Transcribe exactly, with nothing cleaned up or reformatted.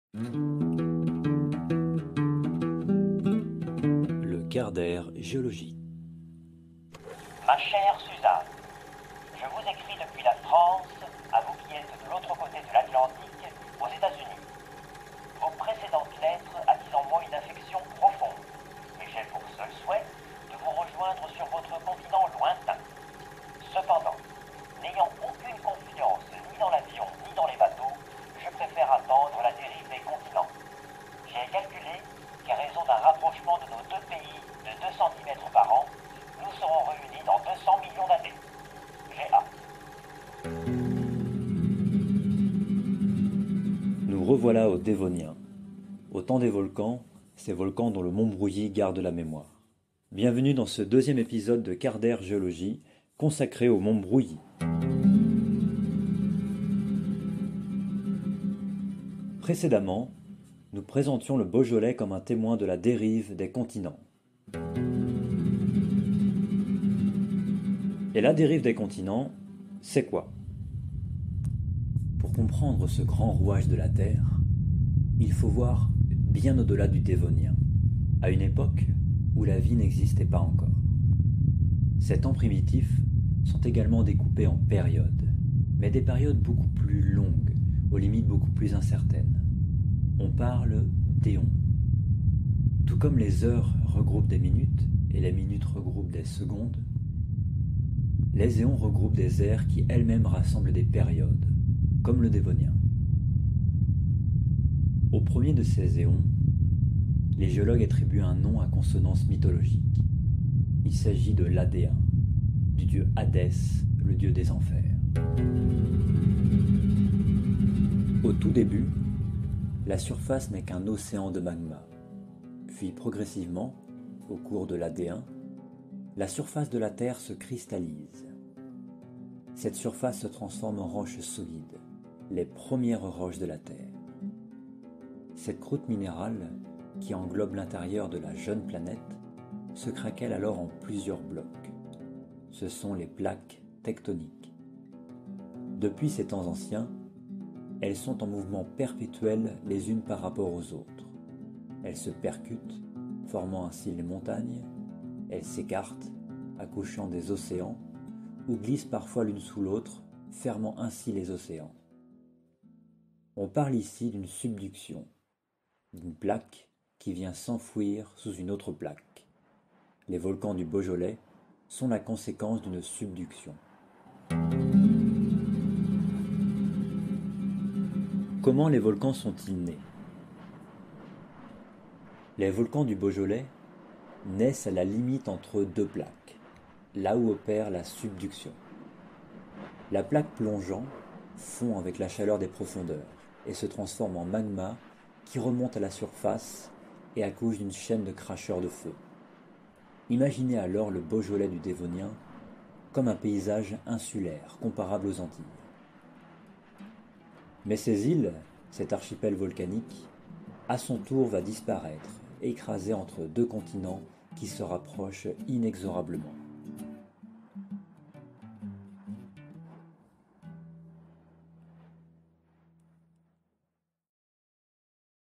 Le quart d'heure géologie. Ma chère Suzanne, je vous écris depuis la France, à vous qui êtes de l'autre côté de l'Atlantique, aux États-Unis. Vos précédentes lettres attisent en moi une affection profonde, et j'ai pour seul souhait de vous rejoindre sur votre continent lointain. Cependant, n'ayant aucune confiance ni dans l'avion ni dans les bateaux, je préfère attendre la dérive des continents. J'ai calculé qu'à raison d'un rapprochement de nos deux pays de deux centimètres par an, nous serons réunis dans deux cents millions d'années. J'ai hâte. Nous revoilà au Dévonien. Au temps des volcans, ces volcans dont le mont Brouilly garde la mémoire. Bienvenue dans ce deuxième épisode de Quart d'heure géologie consacré au mont Brouilly. Précédemment, nous présentions le Beaujolais comme un témoin de la dérive des continents. Et la dérive des continents, c'est quoi? Pour comprendre ce grand rouage de la Terre, il faut voir bien au-delà du Dévonien, à une époque où la vie n'existait pas encore. Ces temps primitifs sont également découpés en périodes, mais des périodes beaucoup plus longues, aux limites beaucoup plus incertaines. On parle d'éons. Tout comme les heures regroupent des minutes et les minutes regroupent des secondes, les éons regroupent des ères qui elles-mêmes rassemblent des périodes, comme le Dévonien. Au premier de ces éons, les géologues attribuent un nom à consonance mythologique. Il s'agit de l'Adéen, du dieu Hadès, le dieu des enfers. Au tout début, la surface n'est qu'un océan de magma. Puis progressivement, au cours de l'Adéen, la surface de la Terre se cristallise. Cette surface se transforme en roches solides, les premières roches de la Terre. Cette croûte minérale, qui englobe l'intérieur de la jeune planète, se craquelle alors en plusieurs blocs. Ce sont les plaques tectoniques. Depuis ces temps anciens, elles sont en mouvement perpétuel les unes par rapport aux autres. Elles se percutent, formant ainsi les montagnes, elles s'écartent, accouchant des océans, ou glissent parfois l'une sous l'autre, fermant ainsi les océans. On parle ici d'une subduction, d'une plaque qui vient s'enfouir sous une autre plaque. Les volcans du Beaujolais sont la conséquence d'une subduction. Comment les volcans sont-ils nés? Les volcans du Beaujolais naissent à la limite entre deux plaques, là où opère la subduction. La plaque plongeant fond avec la chaleur des profondeurs et se transforme en magma qui remonte à la surface et accouche d'une chaîne de cracheurs de feu. Imaginez alors le Beaujolais du Dévonien comme un paysage insulaire comparable aux Antilles. Mais ces îles, cet archipel volcanique, à son tour va disparaître, écrasé entre deux continents qui se rapprochent inexorablement.